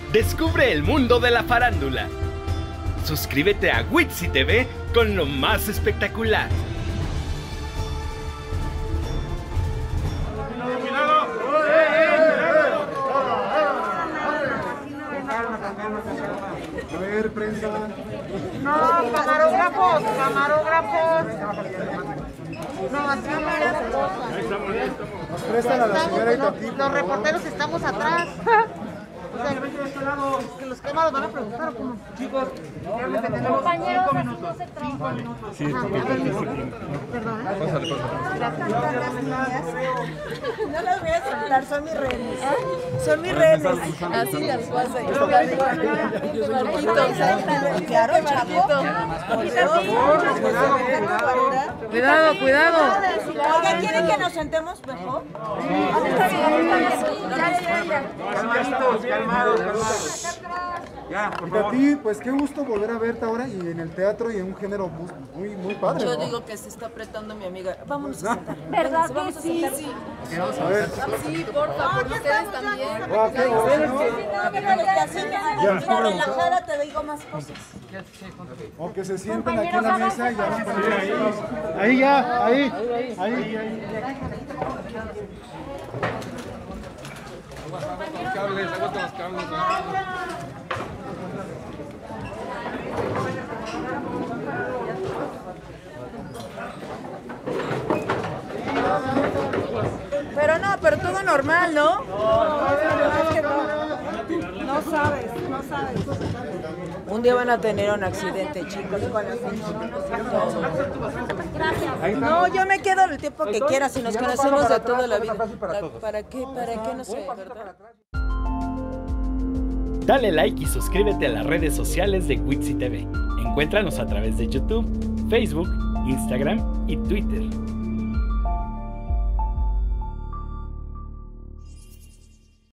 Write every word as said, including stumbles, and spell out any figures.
Descubre el mundo de la farándula. Suscríbete a Witsi T V con lo más espectacular. A ver, prensa. No, camarógrafos, camarógrafos. No, así no me las cosas. Nos prestan a la señora Itatí. Los reporteros estamos atrás. O sea, que los quemados van a preguntar cómo. Chicos, compañeros, cinco minutos. Cinco minutos. Sí, perdón. Pásale, No las voy a soltar, son mis renes. Son mis renes. Así las pasa. Claro, chapo. Cuidado, cuidado. Oiga, ¿quieren que nos sentemos mejor? Calmaditos, calmados, calmados. Ya, por favor. Itatí, pues qué gusto volver a verte ahora y en el teatro y en un género muy, muy padre. Yo ¿no? digo que se está apretando mi amiga. Vámonos a sentar. ¿Verdad Vamos que a sí? sentar. A ver. Sí, porfa, por ustedes también. Ah, qué bueno. No, pero que así me para relajada te digo más cosas. O que se sienten aquí en la mesa y ya van con ahí. Ahí ya, ahí, ahí, ahí. Los cables, aguanta los cables. Pero no, pero todo normal, ¿no? No sabes, no sabes. Un día van a tener un accidente, chicos, con las No, yo me quedo el tiempo que quieras y nos conocemos de toda la vida. ¿Para qué? ¿Para qué? No sé, ¿verdad? Dale like y suscríbete a las redes sociales de Witsi T V. Encuéntranos a través de YouTube, Facebook, Instagram y Twitter.